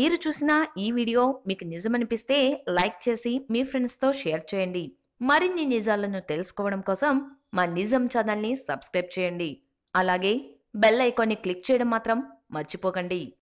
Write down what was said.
మీరు చూసిన ఈ వీడియో మీకు నిజమనిపిస్తే లైక్ చేసి మీ ఫ్రెండ్స్తో షేర్ చేయండి. మరిన్ని నిజాలను తెలుసుకోవడం కోసం మా నిజం ఛానల్ని సబ్స్క్రైబ్ చేయండి. అలాగే బెల్ ఐకాన్ని క్లిక్ చేయడం మాత్రం మర్చిపోకండి.